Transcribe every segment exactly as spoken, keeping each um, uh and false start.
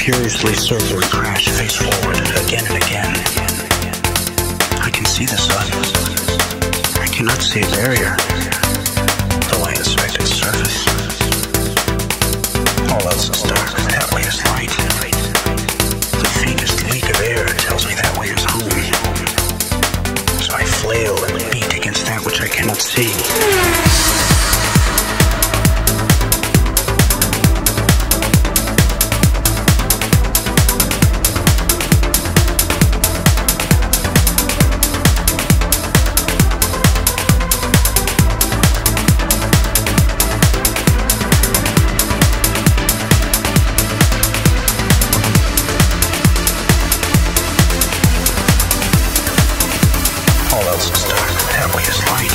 furiously circle and crash face forward again and again. I can see the sun. I cannot see a barrier, though I inspect its surface. All else is dark, that way is light. The faintest leak of air tells me that way is home. So I flail and beat against that which I cannot see. All else is dark, that way is light.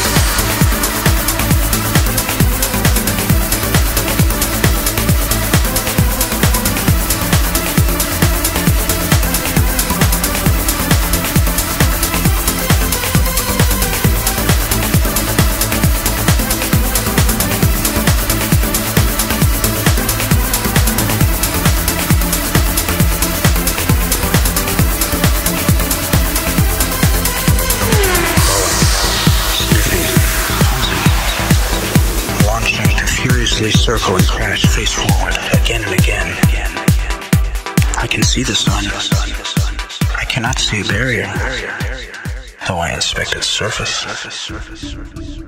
Furiously circle and crash face forward again and again. I can see the sun. I cannot see a barrier, though I inspect its surface.